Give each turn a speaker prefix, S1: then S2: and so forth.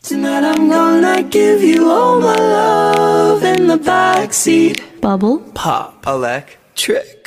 S1: Tonight I'm gonna give you all my love in the backseat.
S2: Bubble.
S1: Pop. Electric.